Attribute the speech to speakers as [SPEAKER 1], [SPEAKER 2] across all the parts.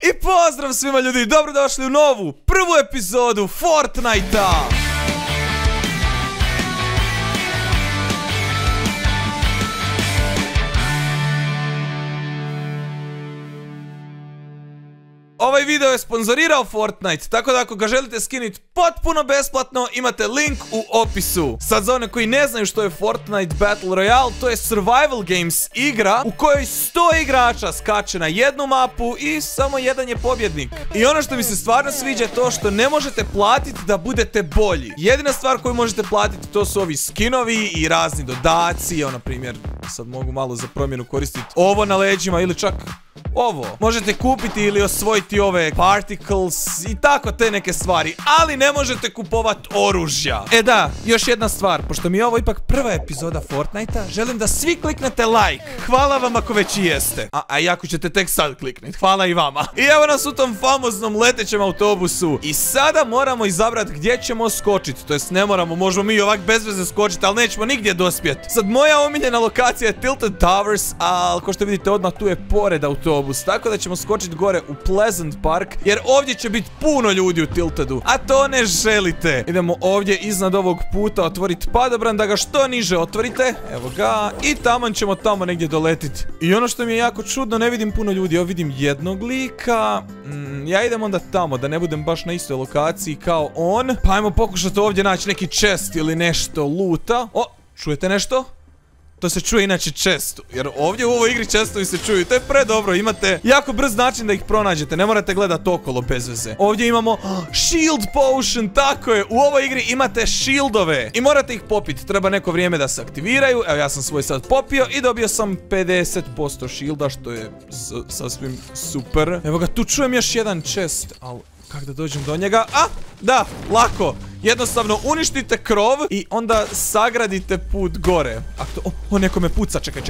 [SPEAKER 1] I pozdrav svima ljudi, dobrodošli u novu, prvu epizodu Fortnite-a. Ovaj video je sponzorirao Fortnite, tako da ako ga želite skinuti potpuno besplatno, imate link u opisu. Sad za one koji ne znaju što je Fortnite Battle Royale, to je survival games igra u kojoj 100 igrača skače na jednu mapu i samo jedan je pobjednik. I ono što mi se stvarno sviđa je to što ne možete platiti da budete bolji. Jedina stvar koju možete platiti to su ovi skinovi i razni dodaci, na primjer, sad mogu malo za promjenu koristiti ovo na leđima ili čak ovo. Možete kupiti ili osvojiti ove particles i tako te neke stvari, ali ne možete kupovati oružja. E da, još jedna stvar, pošto mi je ovo ipak prva epizoda Fortnite-a, želim da svi kliknete like. Hvala vam ako već i jeste. A i ako ćete tek sad klikniti, hvala i vama. I evo nas u tom famoznom letećem autobusu. I sada moramo izabrati gdje ćemo skočiti. To jest ne moramo, možemo mi ovak bez veze skočiti, ali nećemo nigdje dospjeti. Sad moja omiljena lokacija je Tilted Towers, ali kao što vidite odmah tu je pored autobus. Tako da ćemo skočiti gore u Pleasant Park, jer ovdje će biti puno ljudi u Tiltedu, a to ne želite. Idemo ovdje iznad ovog puta otvoriti padobran da ga što niže otvorite. Evo ga. I taman ćemo tamo negdje doletiti. I ono što mi je jako čudno, ne vidim puno ljudi. Evo vidim jednog lika. Ja idem onda tamo, da ne budem baš na istoj lokaciji kao on. Pa ajmo pokušati ovdje naći neki chest ili nešto luta. O, čujete nešto? To se čuje inače često, jer ovdje u ovoj igri čestovi se čuju. To je predobro, imate jako brz način da ih pronađete. Ne morate gledati okolo bez veze. Ovdje imamo shield potion, tako je. U ovoj igri imate shieldove i morate ih popiti. Treba neko vrijeme da se aktiviraju. Evo ja sam svoj sad popio i dobio sam 50% shielda, što je sasvim super. Evo ga, tu čujem još jedan chest, ali kako da dođem do njega? A, da, lako. Jednostavno uništite krov i onda sagradite put gore. O, neko me puca. Čekaj.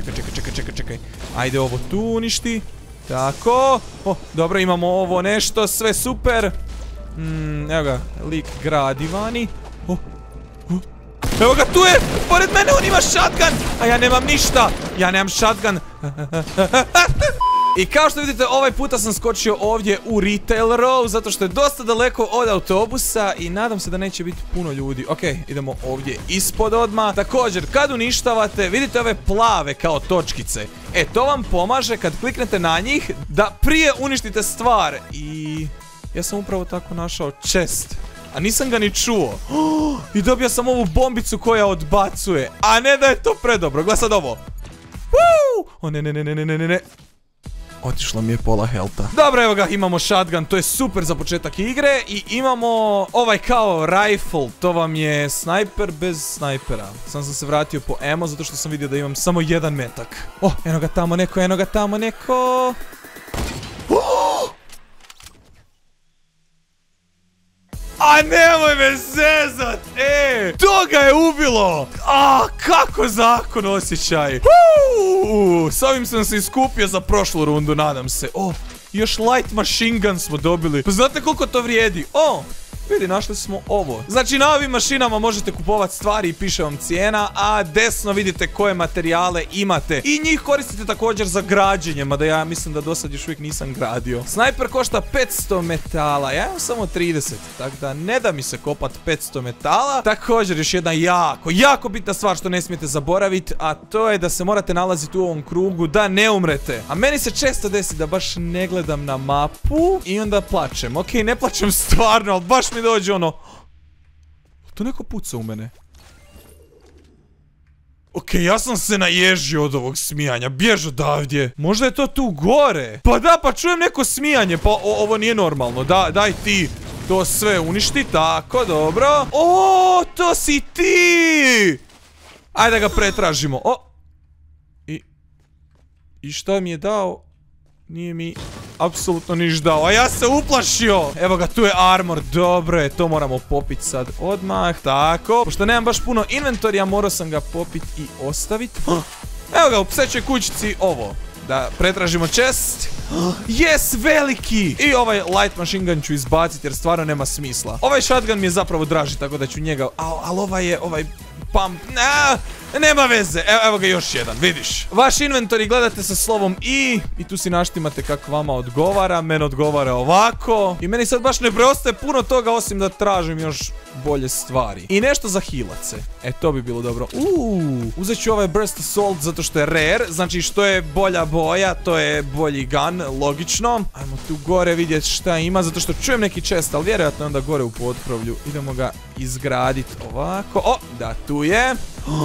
[SPEAKER 1] Ajde ovo tu uništi. Tako. O, dobro, imamo ovo nešto. Sve super. Evo ga, lik gradi vani. Evo ga, tu je. Pored mene on ima shotgun. A ja nemam ništa. Ja nemam shotgun. I kao što vidite, ovaj puta sam skočio ovdje u Retail Row, zato što je dosta daleko od autobusa i nadam se da neće biti puno ljudi. Ok, idemo ovdje ispod odmah. Također, kad uništavate, vidite ove plave kao točkice. E, to vam pomaže kad kliknete na njih da prije uništite stvar. I ja sam upravo tako našao chest, a nisam ga ni čuo. I dobio sam ovu bombicu koja odbacuje. A ne da je to predobro, gledaj sad ovo. O ne. Otišlo mi je pola healtha. Dobro, evo ga, imamo shotgun, to je super za početak igre. I imamo ovaj kao rifle, to vam je snajper bez snajpera. Sam se vratio po ammo zato što sam vidio da imam samo jedan metak. O, eno ga tamo neko. A nemoj me zezat! To ga je ubilo! Kako zakon osjećaj! S ovim sam se iskupio za prošlu rundu, nadam se. Još light machine gun smo dobili. Pa znate koliko to vrijedi? Vidi, našli smo ovo. Znači, na ovim mašinama možete kupovati stvari i piše vam cijena, a desno vidite koje materijale imate. I njih koristite također za građenje, mada ja mislim da do sad još uvijek nisam gradio. Snajper košta 500 metala, ja imam samo 30, tako da ne da mi se kopat 500 metala. Također još jedna jako bitna stvar što ne smijete zaboraviti, a to je da se morate nalaziti u ovom krugu da ne umrete. A meni se često desi da baš ne gledam na mapu i onda plačem. Ok, ne plačem stvarno, ali baš mi dođe ono. To neko puca u mene. Ok, ja sam se naježio od ovog smijanja. Bjež odavdje. Možda je to tu gore. Pa da, pa čujem neko smijanje. Pa ovo nije normalno. Daj ti to sve uništi. Tako, dobro. O, to si ti. Ajde da ga pretražimo. I šta mi je dao? Nije mi apsolutno niš dao, a ja se uplašio. Evo ga, tu je armor, dobro je, to moramo popiti sad odmah. Tako, pošto nemam baš puno inventorija, morao sam ga popiti i ostaviti. Evo ga, u psećoj kućici ovo. Da pretražimo chest. Yes, veliki! I ovaj light machine gun ću izbaciti jer stvarno nema smisla. Ovaj shotgun mi je zapravo draži, tako da ću njega. Ali ovaj pump. Nema veze, evo ga još jedan, vidiš. Vaš inventori gledate sa slovom I tu si naštimate kako vama odgovara. Meni odgovara ovako. I meni sad baš ne preostaje puno toga osim da tražim još bolje stvari. I nešto za healace. To bi bilo dobro. Uzet ću ovaj Burst Assault zato što je rare. Znači što je bolja boja, to je bolji gun, logično. Ajmo tu gore vidjeti šta ima, zato što čujem neki chest, ali vjerojatno je onda gore u potkrovlju. Idemo ga izgraditi ovako. Da, tu je.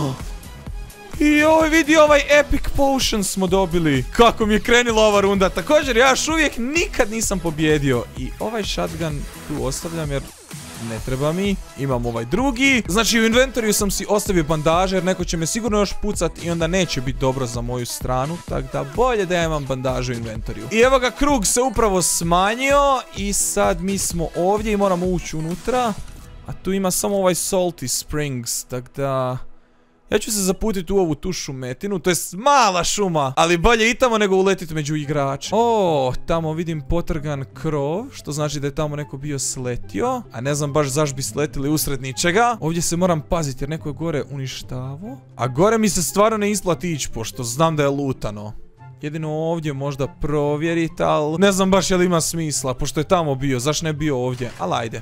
[SPEAKER 1] I vidi ovaj Epic Potion smo dobili. Kako mi je krenula ova runda. Također ja još uvijek nikad nisam pobjedio. I ovaj shotgun tu ostavljam jer ne treba mi. Imam ovaj drugi. Znači u inventoriju sam si ostavio bandaže jer neko će me sigurno još pucat i onda neće biti dobro za moju stranu. Tako da bolje da ja imam bandaže u inventoriju. I evo ga, krug se upravo smanjio i sad mi smo ovdje i moramo ući unutra. A tu ima samo ovaj Salty Springs, tako da... Ja ću se zaputiti u ovu tu šumetinu, to je mala šuma, ali bolje i tamo nego uletiti među igrače. Tamo vidim potrgan krov, što znači da je tamo neko bio sletio, a ne znam baš zašto bi sletili usred ničega. Ovdje se moram paziti jer neko je gore uništavo, a gore mi se stvarno ne isplati ići, pošto znam da je lutano. Jedino ovdje možda provjeriti, ali ne znam baš je li ima smisla, pošto je tamo bio, zašto ne bio ovdje, ali ajde.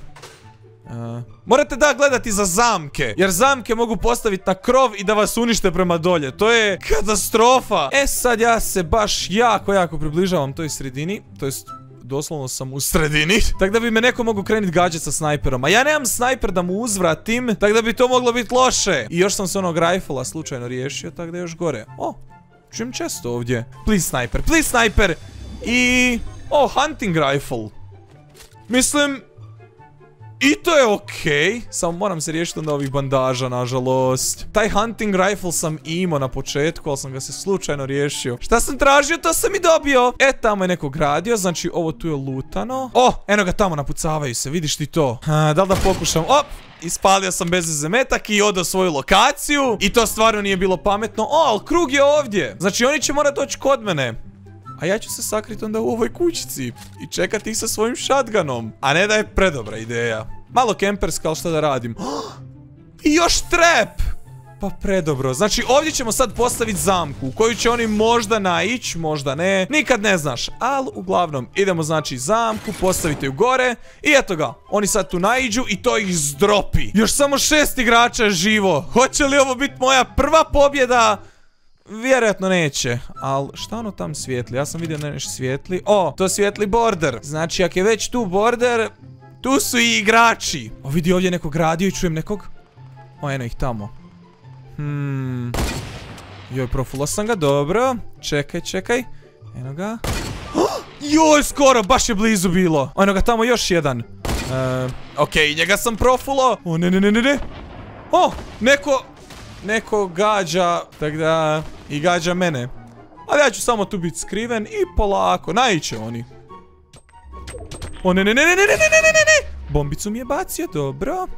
[SPEAKER 1] Morate da gledati za zamke, jer zamke mogu postaviti na krov i da vas unište prema dolje. To je katastrofa. Sad ja se baš jako približavam toj sredini, to jest doslovno sam u sredini, tako da bi me neko mogu krenuti gađati sa snajperom. A ja nemam snajper da mu uzvratim, tako da bi to moglo biti loše. I još sam se onog rifla slučajno riješio, tako da je još gore. Čujem često ovdje. Please sniper. I... hunting rifle. Mislim... I to je okej, samo moram se riješiti onda ovih bandaža, nažalost. Taj hunting rifle sam imao na početku, ali sam ga se slučajno riješio. Šta sam tražio, to sam i dobio. Tamo je neko gradio, znači ovo tu je lutano. Eno ga tamo, napucavaju se, vidiš ti to? Da li da pokušam? Ispalio sam bez metak i odao svoju lokaciju. I to stvarno nije bilo pametno. Ali krug je ovdje. Znači oni će morati doći kod mene. A ja ću se sakriti onda u ovoj kućici i čekati ih sa svojim shotgunom. A ne da je predobra ideja. Malo kemperska, ali šta da radim? I još trap! Pa predobro. Znači ovdje ćemo sad postaviti zamku u koju će oni možda naići, možda ne. Nikad ne znaš. Ali uglavnom idemo znači zamku, postavite ju gore. I eto ga. Oni sad tu naiđu i to ih zdropi. Još samo 6 igrača je živo. Hoće li ovo biti moja prva pobjeda? Vjerojatno neće, ali šta ono tam svijetli? Ja sam vidio da nešto svijetli. To svijetli border. Znači, ako je već tu border, tu su i igrači. Vidi ovdje nekog radio i čujem nekog. Eno ih tamo. Joj, profula sam ga, dobro. Čekaj. Eno ga. Joj, skoro, baš je blizu bilo. Eno ga tamo još jedan. Okej, njega sam profulo. Ne. Neko gađa, tako da i gađa mene. Ali ja ću samo tu biti skriven i polako, naiće oni. Ne. Bombicu mi je bacio, dobro.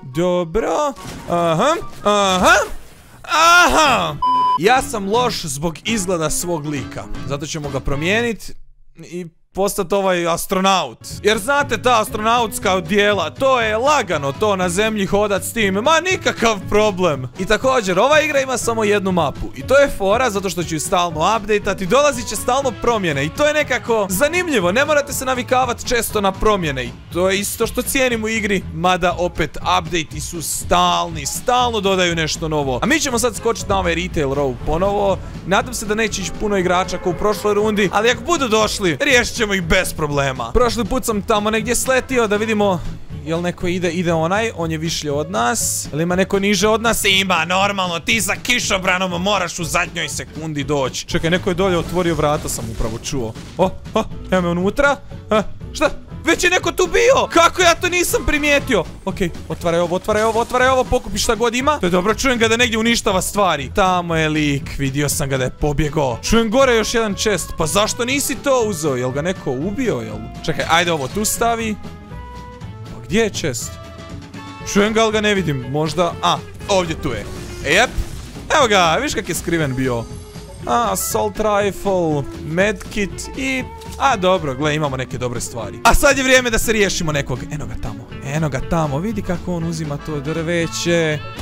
[SPEAKER 1] Aha. Ja sam loš zbog izgleda svog lika. Zato ćemo ga promijeniti i postati ovaj astronaut. Jer znate ta astronautska odjela, to je lagano to na zemlji hodat s tim, ma nikakav problem. I također, ova igra ima samo jednu mapu. I to je fora, zato što ću ju stalno updateati, dolazit će stalno promjene. I to je nekako zanimljivo, ne morate se navikavati često na promjene. I to je isto što cijenim u igri, mada opet update-i su stalno dodaju nešto novo. A mi ćemo sad skočiti na ovaj retail row ponovo. Nadam se da neće ići puno igrača kao u prošloj rundi, ali ako budu došli, riješit ćemo ih bez problema. Prošli put sam tamo negdje sletio da vidimo jel neko ide onaj, on je višlje od nas. Jel ima neko niže od nas? Ima, normalno, ti sa kišobranom moraš u zadnjoj sekundi doći. Čekaj, neko je dolje otvorio vrata, sam upravo čuo. Evo me unutra. Šta? Već je neko tu bio! Kako ja to nisam primijetio? Okej, otvaraj ovo, pokupi šta god ima. To je dobro, čujem ga da negdje uništava stvari. Tamo je lik, vidio sam ga da je pobjegao. Čujem gore još jedan chest, pa zašto nisi to uzeo? Jel ga neko ubio, jel? Čekaj, ajde ovo tu stavi. Pa gdje je chest? Čujem ga, ali ga ne vidim, možda... ovdje tu je. Jep, evo ga, viš kak je skriven bio. Assault rifle, medkit i... dobro, gle, imamo neke dobre stvari. A sad je vrijeme da se riješimo nekog. Eno ga tamo, vidi kako on uzima to drveće.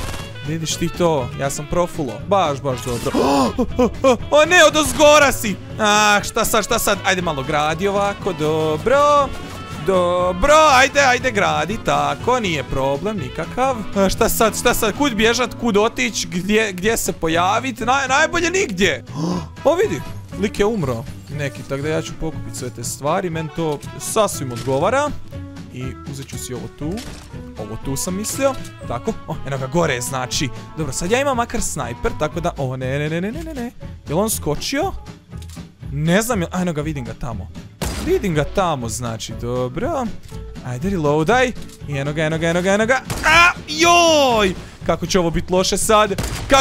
[SPEAKER 1] Vidiš ti to, ja sam profulo. Baš dobro. O ne, odozgora si. Ah, šta sad? Ajde malo gradi ovako, dobro. Dobro, ajde gradi, tako, nije problem nikakav. Šta sad, kud bježat, kud otić, gdje se pojavit, najbolje nigdje. O vidi, lik je umro neki, tako da ja ću pokupiti sve te stvari, meni to sasvim odgovara. I uzet ću si ovo tu sam mislio, tako, eno ga gore znači. Dobro, sad ja imam makar snajper, tako da, ne. Jel on skočio? Ne znam, eno ga, vidim ga tamo, znači, dobro. Ajde, reloadaj. I eno ga. A, joj! Kako će ovo biti loše sad?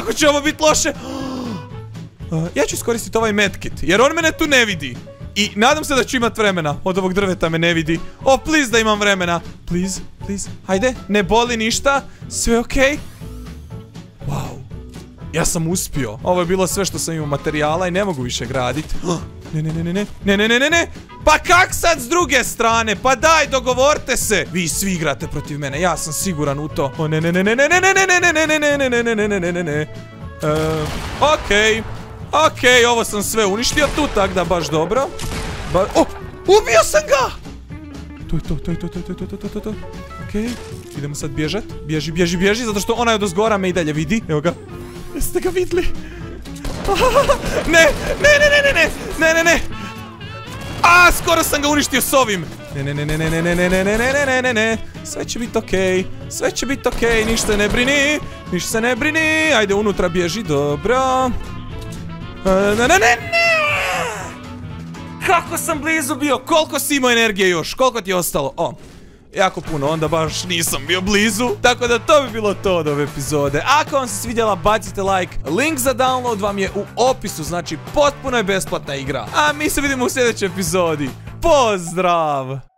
[SPEAKER 1] Ja ću iskoristiti ovaj medkit, jer on mene tu ne vidi. I nadam se da ću imat vremena. Od ovog drveta me ne vidi. Oh, please da imam vremena. Please. Hajde, ne boli ništa. Sve okej. Wow. Ja sam uspio. Ovo je bilo sve što sam imao materijala i ne mogu više graditi. Ne. Pa kak sad s druge strane? Pa daj, dogovorite se. Vi svi igrate protiv mene, ja sam siguran u to. Ne. Okej, ovo sam sve uništio tu, tak da baš dobro. Ubio sam ga! To je to. Okej, idemo sad bježat. Bježi, zato što onaj odozgora me i dalje vidi. Evo ga. Jeste ga vidli? Ne. A, skoro sam ga uništio s ovim. Ne. Sve će biti okej, ništa se ne brini. Ajde, unutra bježi, dobro. Ne. Kako sam blizu bio? Koliko si imao energije još? Koliko ti je ostalo? Jako puno, onda baš nisam bio blizu. Tako da to bi bilo to od ove epizode. Ako vam se svidjela, bacite like. Link za download vam je u opisu. Znači, potpuno je besplatna igra. A mi se vidimo u sljedećoj epizodi. Pozdrav!